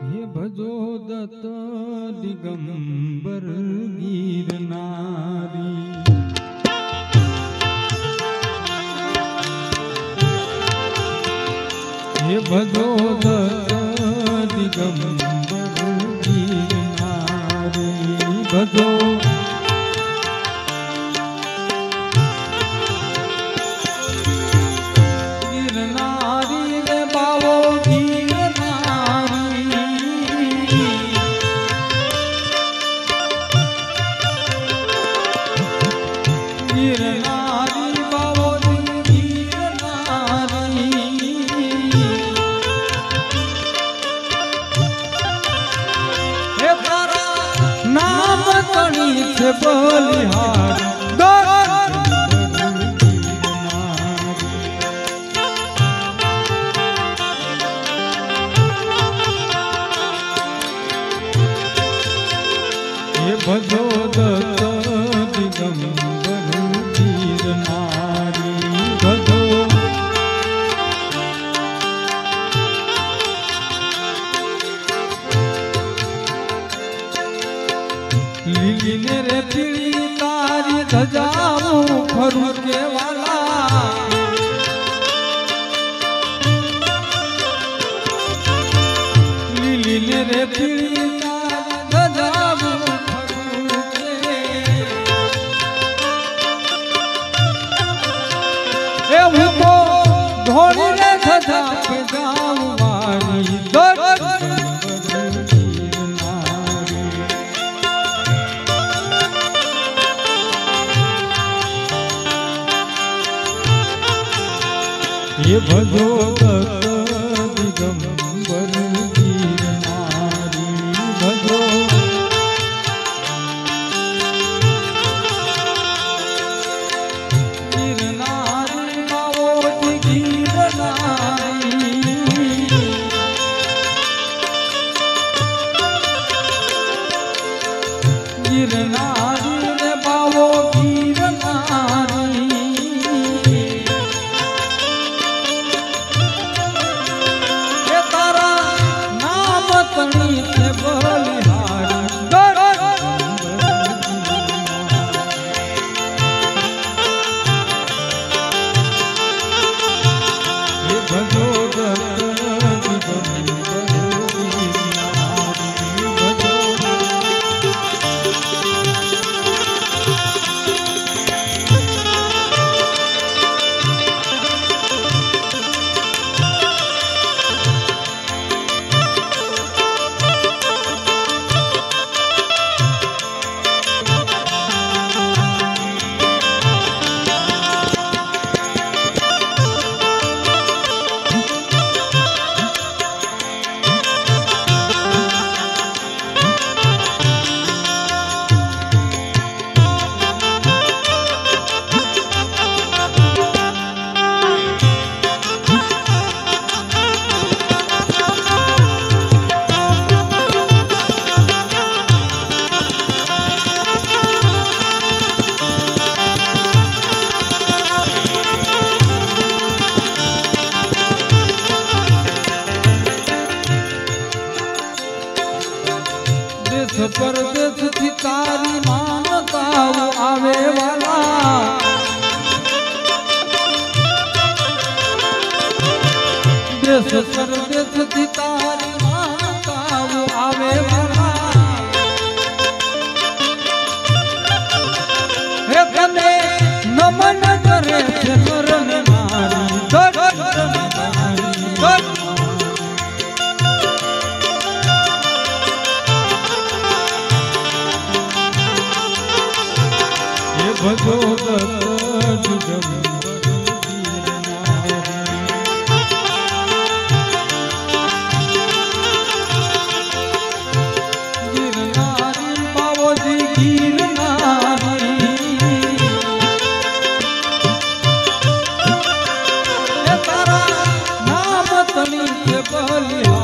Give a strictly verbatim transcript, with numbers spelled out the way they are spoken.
हे भजो दत्त दिगंबर गिरनारी। हे भजो दत्त दिगंबर गिरनारी। भजो बलिहार ये भजो दत्त दिगंबर गिरनारी। भजो लीली ने रे पीड़ी तारी धजाऊं खरू के वाला। लीली ने रे पीड़ी तारी धजाऊं खरू के। ए हूँ तो घोड़ी ने धजा पे जाऊं मारी ये भजो दत्त दिगंबर गिरनारी। भजो गिरनारी मावो गिरनारी। गिरनारी रे बावो गिरनारी। परदेश थी तारी मानता आवे वाला। देश परदेश थी तारी मानता आवे वाला। हे कने नमन करे नर नारी। भजो दत्त दिगंबर गिरनारी। गिरनारी बाबूजी गिरनारी। तारा नाम तनी के बलिहार।